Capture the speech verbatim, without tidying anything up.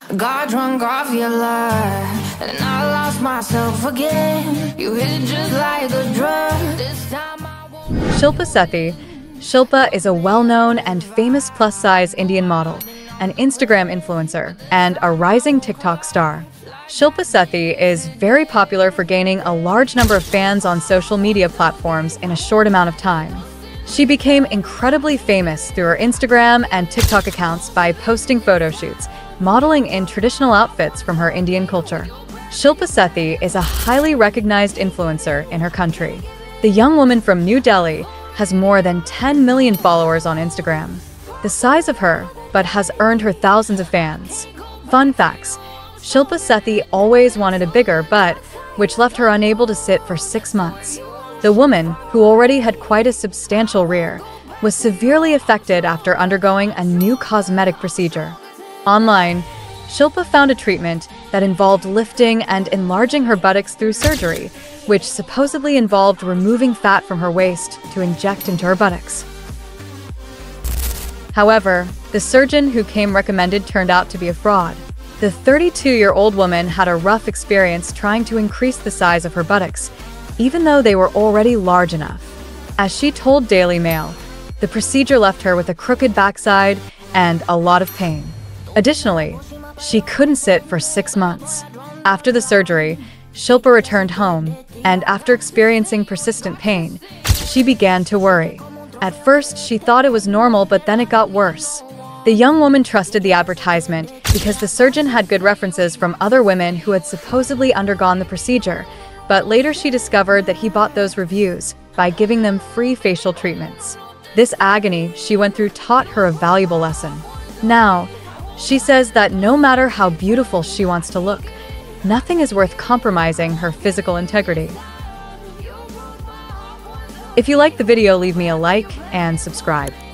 Got drunk off your love, and I lost myself again. You hit it just like a drug. This time I won't. Shilpa Sethi. Shilpa is a well-known and famous plus-size Indian model, an Instagram influencer, and a rising TikTok star. Shilpa Sethi is very popular for gaining a large number of fans on social media platforms in a short amount of time. She became incredibly famous through her Instagram and TikTok accounts by posting photo shoots, modeling in traditional outfits from her Indian culture. Shilpa Sethi is a highly recognized influencer in her country. The young woman from New Delhi has more than ten million followers on Instagram. The size of her, but has earned her thousands of fans. Fun facts: Shilpa Sethi always wanted a bigger butt, which left her unable to sit for six months. The woman, who already had quite a substantial rear, was severely affected after undergoing a new cosmetic procedure. Online, Shilpa found a treatment that involved lifting and enlarging her buttocks through surgery, which supposedly involved removing fat from her waist to inject into her buttocks. However, the surgeon who came recommended turned out to be a fraud. The thirty-two-year-old woman had a rough experience trying to increase the size of her buttocks, even though they were already large enough. As she told Daily Mail, the procedure left her with a crooked backside and a lot of pain. Additionally, she couldn't sit for six months. After the surgery, Shilpa returned home, and after experiencing persistent pain, she began to worry. At first, she thought it was normal, but then it got worse. The young woman trusted the advertisement because the surgeon had good references from other women who had supposedly undergone the procedure, but later she discovered that he bought those reviews by giving them free facial treatments. This agony she went through taught her a valuable lesson. Now, she says that no matter how beautiful she wants to look, nothing is worth compromising her physical integrity. If you liked the video, leave me a like and subscribe.